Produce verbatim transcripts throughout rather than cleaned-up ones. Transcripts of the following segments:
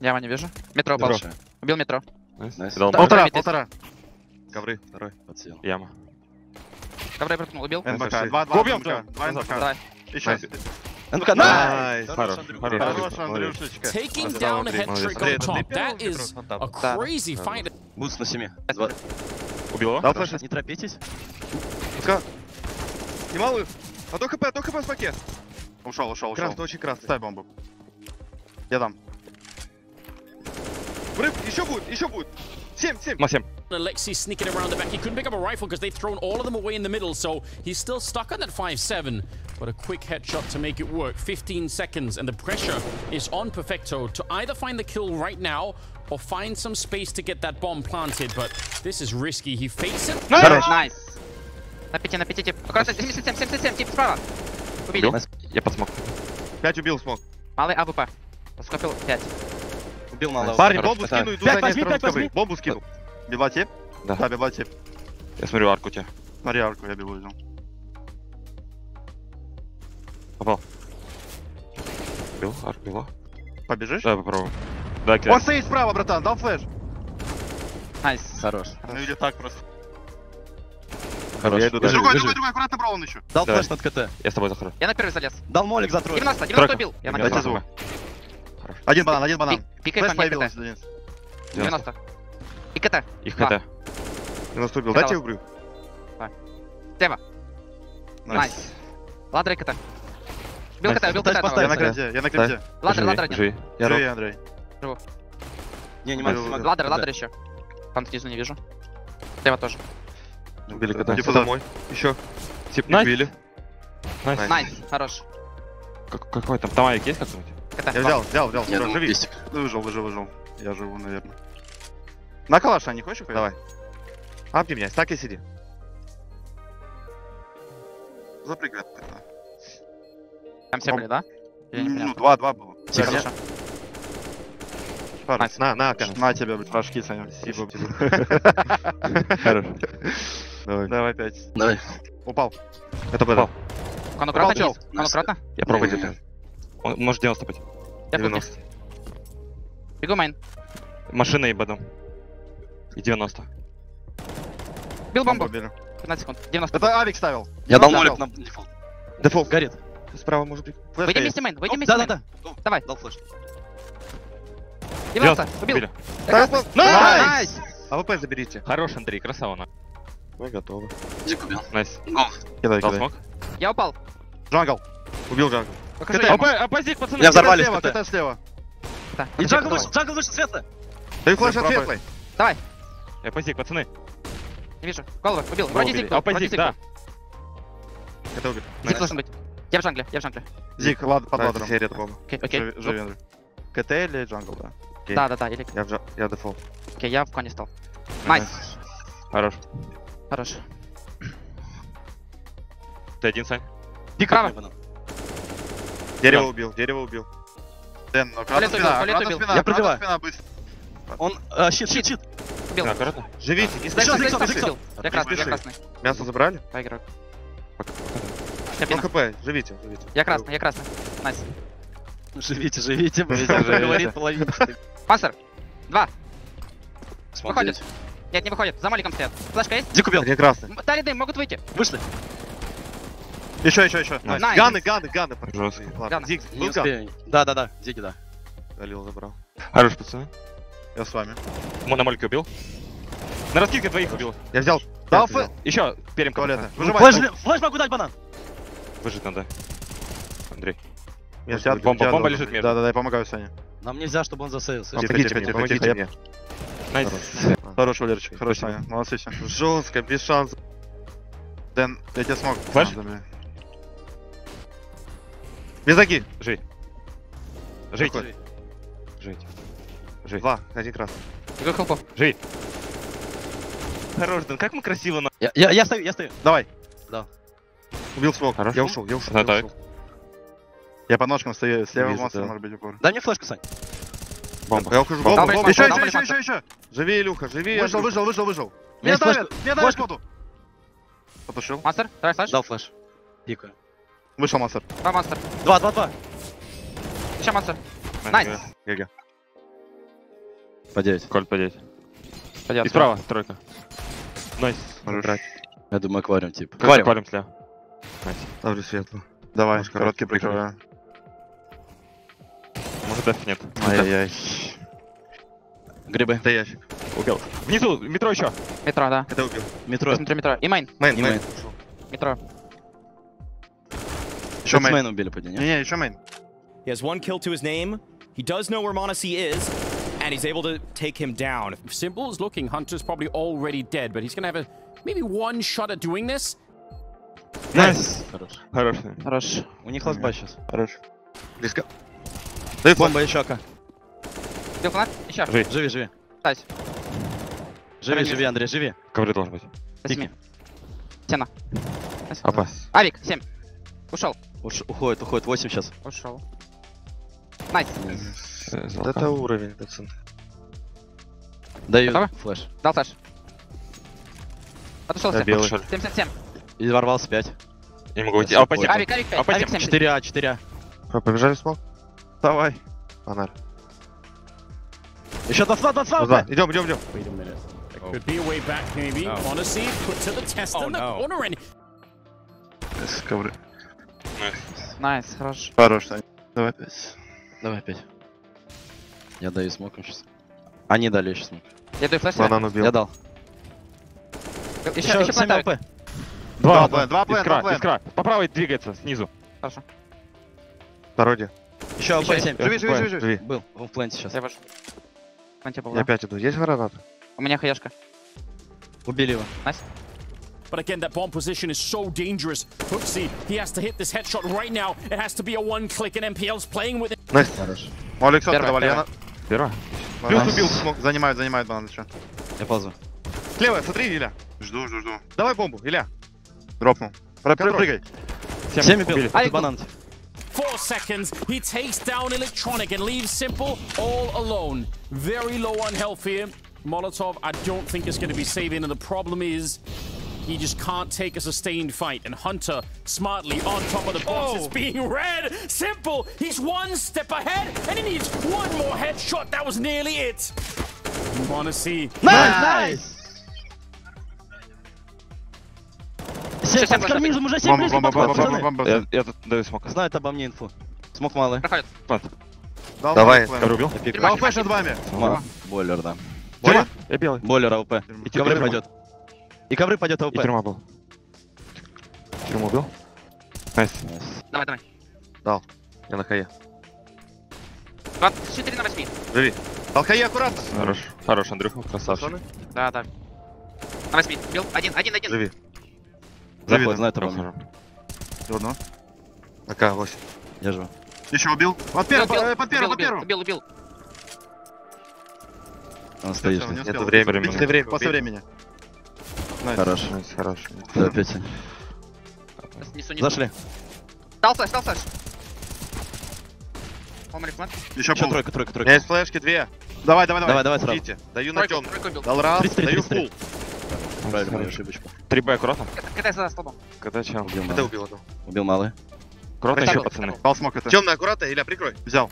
Я его не вижу. Метро упал. Убил метро. Полтора, полтора. Ковры, второй. Подсел. Яма. Ковры прыгнул, убил. НБК, два, два, убьем, два НБК. Давай. Еще. НБК, найс! Хорош, Хорош, Андрюшечка. Taking down a head trick on top. That is a crazy fight. Бутс на семи. Убил его? Дал флеш. Не торопитесь. Не малый. А то хп, а то хп в паке. Ушел, ушел, ушел. Красный, очень красный. Ставь бомбу. Я дам. Врыв, еще будет, еще будет. семь, семь. Масем. Alexi sneaking around the back. He couldn't pick up a rifle because they've thrown all of them away in the middle, so he's still stuck on that five seven. But a quick headshot to make it work. fifteen seconds, and the pressure is on Perfecto to either find the kill right now or find some space to get that bomb planted. But this is risky. He fakes it. Найс. На пяти, на пяти, тип. Аккуратно, семьдесят семь, семьдесят семь, тип справа. Убили. Я подсмог. пять убил, смог. Малый АВП. Скопил пять. Убил малого. Парень, бомбу скину, иду за ней пять возьми. Бомбу скину. Била тип? Да. Да, била тип. Я смотрю арку у тебя. Смотри, арку я бил, взял. Попал. Бил, арку била. Побежишь? Давай попробуем. Да, кидай. Он стоит справа, братан, дал флеш. Найс. Хорош. Ну или так просто. Хорош. Я иду дальше. Другой, другой, другой, аккуратно брал он еще. Дал Давай. флеш над КТ. Я с тобой захожу. Я на первый залез. Дал молик за тройку. девяносто, девяносто Тройка. убил. Я на Дайте первый. звук. Один банан, один банан. Пикай по Флеш мне появился, КТ. Денис. девяносто. И КТ. Их Два. КТ. девяносто убил. Давай. Дайте убью. Слева. Найс. Ладер и КТ. Убил КТ, убил КТ. Поставь, одного. Я на крипте, я на крипте. Ладер, ладер один. Живи. Я Живи, Андрей. Не, не могу. Ладер, ладер еще. Там снизу не вижу. Слева тоже. Убили КТ. Типа домой. Еще. Тип, Не найс. убили. Найс. Найс, хорош. Как- Какой там? Тамарик есть как-нибудь? КТ. Я взял, взял, взял. Я Всё, думал, Живи. пестик. Ну, выжил, выжил, выжил. Я живу, наверное. На калаша не хочешь? Давай. Апни меня, так и сиди. Запрыгай. Там все были, да? Или не Ну, понятно? два, два было. Всё хорошо. Найс. На, на, на тебе, блядь, флажки, Саня. Спасибо. Хорош. Давай. Давай пять. Давай. Упал. Это был. Кону кратно, Упал, Денис? Кону кратно? Я пробую где-то. Он может девяносто быть. Я кухня. девяносто. Бегу мейн. Машина и бадом. И девяносто. Бил бомбу. Убили. пятнадцать секунд. девяносто. Это Авик ставил. Я дал девяносто молик ставил. на дефолт. Дефолт. Горит. Справа может быть. Выйди Флешка есть. вместе мейн, выйди вместе Да, да, мейн. да. Давай. Дал флеш. девяносто. Убил. Убили. Прекрасно. Найс! АВП заберите. Хорош, Андрей, красава. на. Мы готовы. Дик убил. Найс. Гол. Кидай, Дал кидай. смог? Я упал. Джангл. Убил джангл. Покажи КТ. ему. Опа, опоздик, пацаны. Я взорвались слева, КТ. КТ слева. Да, И покажи, джангл давай. вышел, джангл вышел, светлый. Даю флеш от Пробуй. светлой. Давай. Опоздик, пацаны. Не вижу. Голову. Убил. Вроде Убили. зиг был. Вроде Опоздик, зиг да. был. Это убил. Зиг должен быть. Я в джангле. Я в джангле. Зик, ладно, под ладером. Серия бомба. Окей, окей. Живи, живи, Андрей. КТ или джангл, да? Да, да, да. Или... Я в джа- я дефолт. Окей, я в коне стал. Найс. Хорош. Хорош. Ты один, Сань. Пик Право. банан. Дерево Да. убил, дерево убил. Дэн, ну Туалет аккуратно убил, спина, туалет аккуратно убил. спина, Я аккуратно пробиваю. спина, быстро. Он, а, щит, щит, щит. Убил. Да, аккуратно. Живите, не Дай, спешите. дай, зиг дай, сам, дай, зиг убил. Я красный, я спеши. красный. Мясо забрали? По игрок. Ну Кабина. хп, живите, живите. Я красный, я красный. Найс. Живите, живите, блядь. Живите, живите. Говорит половинчатый. Пассер. Два. Смотреть. Выходит. Нет, не выходит. За моликом стоят. Флешка есть? Дик убил. Один красный. М, Дали дым, могут выйти. Вышли. Еще, еще, еще. Найс. Ганы, ганы, ганы. Жестко. Ладно, Ганы. Зиг, Не был ган? успею. Да, да, да. Дики, да. Галил забрал. Хорош, пацаны. Я с вами. На мольке убил. На раскидке двоих убил. Я взял. Да, Дал флеш. Еще перем Туалета. Флэш, Выжимай. флэш могу дать банан. Выжить надо. Андрей. Я Бомба, я бомба должен. лежит между. Да, да, да, я помогаю Сане. Нам нельзя, чтобы он засейвился. Тихо, Помогите тихо, мне, тихо, помогите тихо. мне. Найс. Хорош, Валерчик, хорош, Саня. Молодцы все. Жестко, без шансов. Дэн, я тебя смог. Флэш? А, да, бля. Без аги. Жить. Жить. Какой? Жить. Жить. Два, один красный. Игрок хелпов. Жить. Хорош, Дэн, как мы красиво на... Я, я, я стою, я стою. Давай. Да. Убил смог. Хорош. Я ушел, я ушел. Я, Знаток. ушел. Я по ножкам стою, слева Вижу, монстр да. может быть упор. Дай мне флешку, Сань. Бомба. Я ухожу. Бомба. Бомба, Дал бомба. Еще, дал еще, еще, дал еще, еще. Живи, Илюха, живи. Выжил, выжил, выжил, выжил. Меня Мне давят, флешка- мне давят флешка. воду. Потушил. Мастер. Давай флеш. Дал флеш. Пикаю. Вышел монстр. Два мастер. Два, два, два. Еще мастер. Найс. ГГ. По девять. Коль по девять. Пойдет. И справа, тройка. Найс. Хорош. Я думаю, аквариум типа. Аквариум. Аквариум слева. Найс. Ставлю светло. Давай, Может, короткий прикрою. прикрываю. Может, деф нет. Ай-яй-яй. Грибы. Это ящик. Убил. Внизу, метро еще. Метро, да. Это убил. Метро. Посмотри метро. И мейн. Мейн, Не мейн. мейн. Метро. Еще Еще мейн. мейн убили, поди, нет? Не-не, еще мейн. He has one kill to his name. He does know where m0NESY is, and he's able to take him down. If Simple is looking, Hunter's probably already dead, but he's gonna have a maybe one shot at doing this. Найс. Хорош. Хорош. Хорош. У них лазба сейчас. Хорош. Близко. Дай флаг. Бомба еще ака. Бил фанат? Еще. Живи. Живи, живи. Ставь. Живи, живи, Андрей, живи. Ковры должен быть. Восьми. Стена. Опа. Авик, семь. Ушел. Уш- уходит, уходит. восемь сейчас. Ушел. Найс. Э, Вот это уровень, пацан. Даю Готово? флеш. Дал флеш. Отошел Я семь. белый. семь, семь, семь. И ворвался пять. Не могу уйти. Я А, по понял. типу. Авик, авик, А пять. по Авик типу семь. четыре А, четыре А. Что, побежали в смог? Давай. Фонарь. Еще двадцать два, двадцать два. Ну да, идем, идем, идем. Wait a minute. There could be a way back, maybe. m0NESY put to the test Oh, in the no. corner, and С ковры. Найс, хорош. Хорош, Сань. Давай опять. Давай опять. Я даю смоком сейчас. Они дали еще смок. Я даю флеш. Банан убил. Я дал. Еще, Еще еще семь планетарик. АВП. Два Два, плен, два плен, Искра, два плен. искра. По правой двигается, снизу. Хорошо. Пародия. Еще АВП Еще- семь. Живи, живи, живи, живи. Живи. Был. Он в пленте сейчас. Я вожу. Планете был, Я да? опять иду. Есть граната? У меня хаяшка. Убили его. Найс. but again, that bomb position is so dangerous. Hooksy, he has to hit this headshot right now. It has to be a one-click, and M P L's playing with it. Найс. Хорош. У Александра Первый, давали. первый. Первая. Плюс Найс. убил. смог. Занимают, занимают банан еще. Я ползу. Слева, смотри, Илья. Жду, жду, жду. Давай бомбу, Илья. Дропнул. Прыгай. семь убил. убили. Это банан. Four seconds, he takes down Electronic and leaves Simple all alone. Very low on health here. Molotov, I don't think is going to be saving, and the problem is he just can't take a sustained fight. And Hunter, smartly on top of the box, is being red. Simple, he's one step ahead, and he needs one more headshot. That was nearly it. You want to see? Найс! Семь, Сейчас, под карнизом уже семь Бомба, близко бомба, подходит, бомба, пацаны. бомба, Я, бомба. я тут даю смока. Знает обо мне инфу. Смок малый. Проходит. Плант. Дал Давай, плен. Ковры убил? Я пикаю. Дал флеш над вами. Ма- Бойлер, да. Тюрьма? Я белый. Бойлер АВП. И Ковры тюрьма. пойдет. И ковры пойдет И АВП. тюрьма был. Тюрьму убил? Найс. Давай, давай. Дал. Я на хае. двадцать четыре на восемь. Живи. Дал хае аккуратно. Хорош. Хорош, Андрюха, красавчик. Пацаны, Да, да. На восьми. Бил. Один, один, один. Живи. Заходит, Завидно. знает обо мне. Хорошо. Одно. АК, восемь. Я живу. Еще убил. Под Бил, первым, бил, под первым, убил, под первым. убил, убил. Он стоит. Всё, не Это успел. время. После времени. После времени. Найс. Хорош. Найс, хорош. Да, опять. Несу, несу. Зашли. Дал флеш, дал флеш. Омрик, мат. Еще Еще пол. тройка, тройка, У меня тройка. есть флешки две. Давай, давай, Давай, давай сразу. Идите. Даю на Тройку, темный. тройку убил. Дал раз, тридцать три, даю тридцать три. фул. Правильно, мою ошибочку. три бэ аккуратно. Катайся за столбом. Когда чел? Убил Это малый. убил одного. Убил малый. Аккуратно Притягивай, еще, пацаны. притягивай. Дал смог это. Темный, аккуратно, Илья, прикрой. Взял.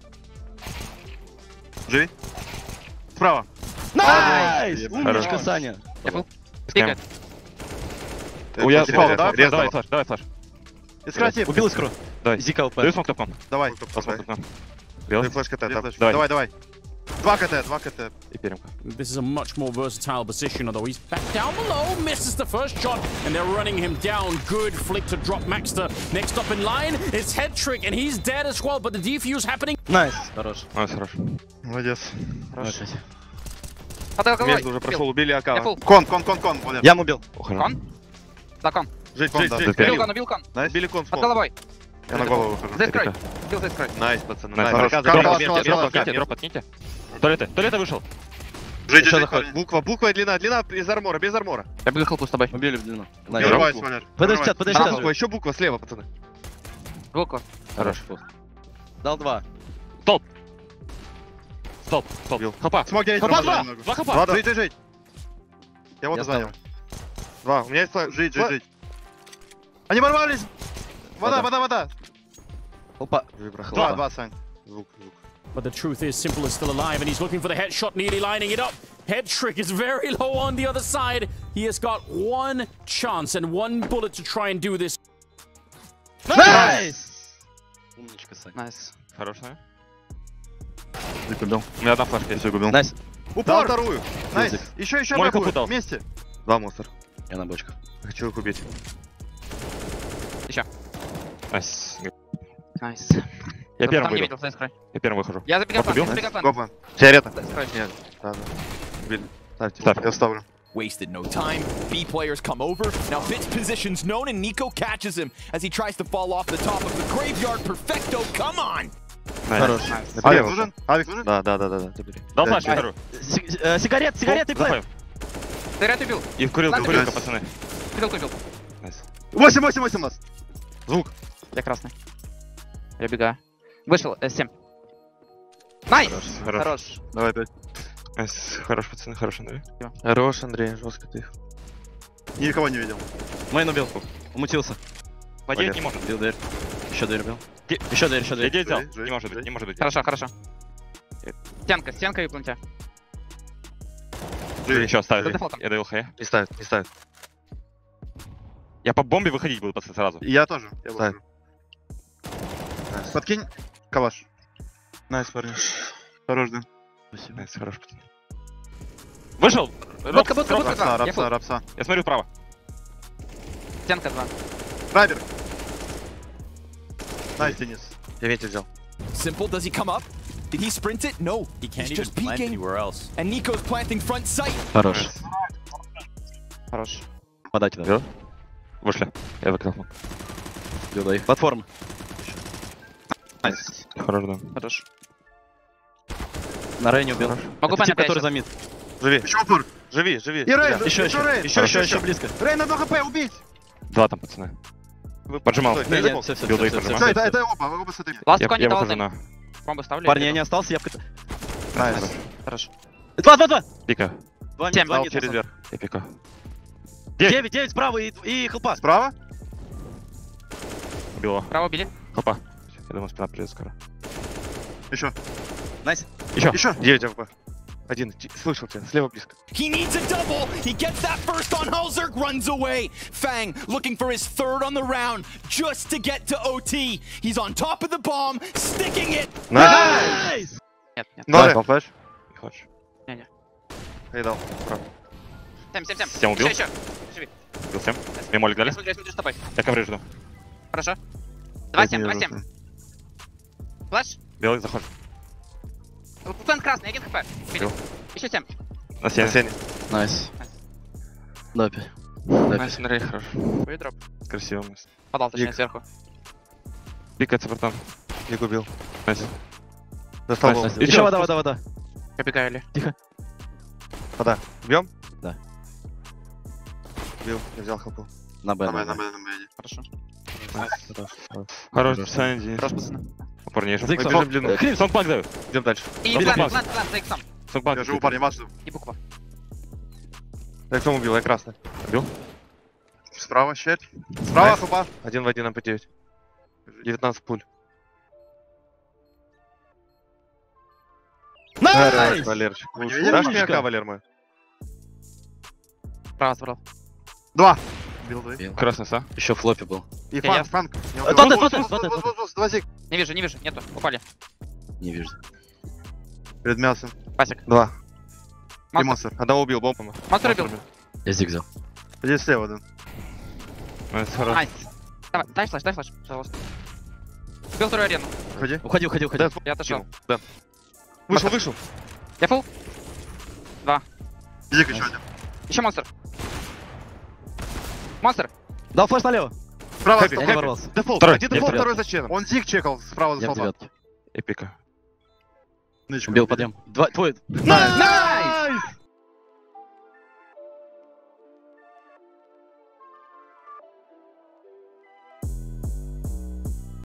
Живи. Справа. Найс! Хорош. Умничка, Саня. Я был. Скэм. Пикает. У я Резал, давай, давай, давай, давай. флеш, давай флеш. Искра тип. Убил искру. Давай. Зика АВП. Даю смок топком. Давай. Посмотрим топком. Даю Белый. флеш КТ. Давай. Давай, давай. Два КТ, два КТ. И перемка. This is a much more versatile position, although he's back down below, misses the first shot, and they're running him down. Good flick to drop Maxter. Next up in line, it's Head Trick, and he's dead as well, but the defuse happening. Найс. Хорош. Найс, хорош. Молодец. Хорош. Подал головой. Между уже Бил. прошел, убили Я Акала. фул. Кон, кон, кон, кон. Вот это. Ям убил. Ухожу. Кон? Да, кон. Жить, Кон, жить, да. жить. Ты Убил Убил. кон, убил кон. Найс. Били кон, Под смог. головой. Я на голову выхожу. За искрой. Перека. Бил за искрой. Найс, пацаны. Найс, Найс. хорош. Дроп, Дроп, дроп, подкиньте, дроп, дроп, дроп, подкиньте, дроп. дроп, подкиньте. Туалеты, туалеты вышел. Жить, Еще жить, заходит. жить. Буква, буква и длина, длина без армора, без армора. Я бегал хелпу с тобой. Убили в длину. Не Найс. вырывайся, Валер. Подожди, чат, подожди, Да, чат. буква, еще буква слева, пацаны. Звуку. Хорош. Дал два. Стоп, стоп. Убил. Хопа. Смог я Хопа, эти два. много. Два хопа. Два, да. Жить, жить, жить. Я вот Я занял. ставлю. Два, у меня есть флаг. Жить, жить, Флаг. жить. Они ворвались. Вода, Вода. вода, вода. Опа. Два, Хлопа. два, Сань. Звук, звук. But the truth is, Simple is still alive, and he's looking for the headshot, nearly lining it up. Head trick is very low on the other side. He has got one chance and one bullet to try and do this. Найс! Умничка, Сань. Найс. Хорошая. Закупил. У меня одна флешка есть. Все губил. Найс. Дал Упор! вторую. Найс. Еще, еще Мой какую? капут дал. Вместе. Два монстра. Я на бочках. Хочу их убить. Еще. Найс. Найс. Я первым Там не выйду. видел, с край. Я первым выхожу. Я забегал план, убил? я забегал план. Гопа. Сигарета. Да, с край. Нет. Да, да. Убили. Ставьте. Ставь. Я ставлю. Wasted no time. B players come over. Now Fitz position's known and Nico catches him as he tries to fall off the top of the graveyard. Perfecto, come on! Хорош. Авик нужен? Авик нужен? Да, да, да, да, да. Забери. Дал Да, флеш, да. вторую. Сигарет, сигареты, плей! Сигарет убил. И в курилку, в Найс. курилку, пацаны. Кидалку убил. Найс. Восемь, восемь, восемь у нас. Звук. Я красный. Я бегаю. Вышел, э, семь. Найс! Хорош. Хорош. Давай опять. Найс. Хорош, пацаны, хорош, Андрей. Хорош, Андрей, жестко ты. Никого не видел. Мейн убил. Умутился. Подеть не может. Бил дверь. Еще дверь бил. Де- Еще дверь, еще Я дверь. девять взял. Жень, Не может Жень. быть, не может быть. Хорошо, хорошо. Стенка, стенка и плантя. Еще За оставили. дефолтом. Я даю хэ. Не ставит, не ставит. Я по бомбе выходить буду, пацаны, сразу. Я тоже. Я ставит. Подкинь. Калаш. Найс, парни. Хорош, да. Спасибо. Найс, хорош, пацаны. Вышел! Будка, будка, Роб, будка. Рапса, Я рапса, фул. рапса. Я смотрю вправо. Стенка два. Райбер. Найс, Денис. Я ветер взял. Simple, does he come up? Did he sprint it? No. He can't He's even just plant peeking. anywhere else. And Nico's planting front sight. Хорош. Хорош. Подайте, да. Бил? Вышли. Я закрыл. Бил, дай. Платформа. Найс. Хорош, да. Хорош. На Рейне убил. Могу Это пойти тип, который опять. за мид. Живи. Еще упор. Живи, живи. И Рейн, Еще, еще, Рейн. еще, еще, еще близко. Рейн на два хп, убить. Два там, пацаны. Поджимал. Стой, Не, стой, не, все, все, Бил, все, дай все, поджимай. Все, все. это, это оба, оба с этой. Ласт Я, кони я дал выхожу дым. на... Бомбу ставлю. Парни, я не остался, я в КТ. Найс. Хорош. Два, два, два! Пика. Два Семь, мид, два Дал мид. через верх. Я пика. Девять. Девять, девять справа и, и хелпа. Справа? Убила. Право убили. Хопа. Я думаю, спина придет скоро. Еще. Найс. Еще. Еще. Девять АВП. Один. Слышал тебя. Слева близко. He needs a double. He gets that first on Halzerg, runs away. Fang looking for his third on the round just to get to O T. He's on top of the bomb, sticking it. Найс. Нет, нет. Ноль. Дал флеш. Не хочешь. Не-не. Я дал. Семь, семь, семь. Семь убил? Еще, еще. Живи. Убил всем. Мне молик Я дали. смотрю, я смотрю с тобой. Я ковры жду. Хорошо. Два семь, два семь. Флэш. Белый заход. Фэн красный, один хп. Бил. Еще семь. На сене. Найс. Допи. Допи. Найс, Андрей, хорош. Ой, дроп. Красиво. Найс. Подал, точнее, Ник. сверху. Пикается, братан. Не губил. Найс. Достал Найс, голову. найс. Еще вода, вода, вода. Я бегаю ли? Вода. Бьем? Да. Бил. Я взял хелпу. На Б. На Б, на на Б. Б, на Б. Хорошо. Хорош, Саня, Денис. Хорош, пацаны. Упорнейший. За иксом. Бежим длину. Крипс. Сонгбанк даю. Идем дальше. И Добрый план, пас. план, план, за иксом. Сонгбанк. Я живу, парни, машу. И буква. Я кто убил? Я красный. Убил? Справа щель. Справа Найс. хупа. Один в один на П девять. девятнадцать пуль. Найс! Валерчик. Вы не видели? Дашь Умничка. мне АК, Валер мой? Право забрал. Два. Бил двоих. Бил. Красный, са? Еще флопи был. И Я- фанк, фанк. Не А, убил. тот, Бус, тот, бус, тот, бус, тот, бус, бус, Два зиг. Не вижу, не вижу, нету. Упали. Не вижу. Перед мясом. Пасик. Два. И Монстр. монстр. Одного убил, бомбом. Монстр убил. Я зиг взял. Иди слева, да. Найс, хорош. Найс. Давай, дай флеш, дай флеш, пожалуйста. Убил вторую арену. Уходи. Уходи, уходи, уходи. Я отошел. Да. Вышел, вышел. Я фул. Зиг еще один. Еще монстр. Монстр. Дал флеш налево. Справа Хэппи, Я стол. не ворвался. Дефолт. Второй. Один Я дефолт, в второй за членом. Он зиг чекал справа за Я в столбом. девятке. Эпика. Нычку Бил, убили. подъем. Два, твой. Найс!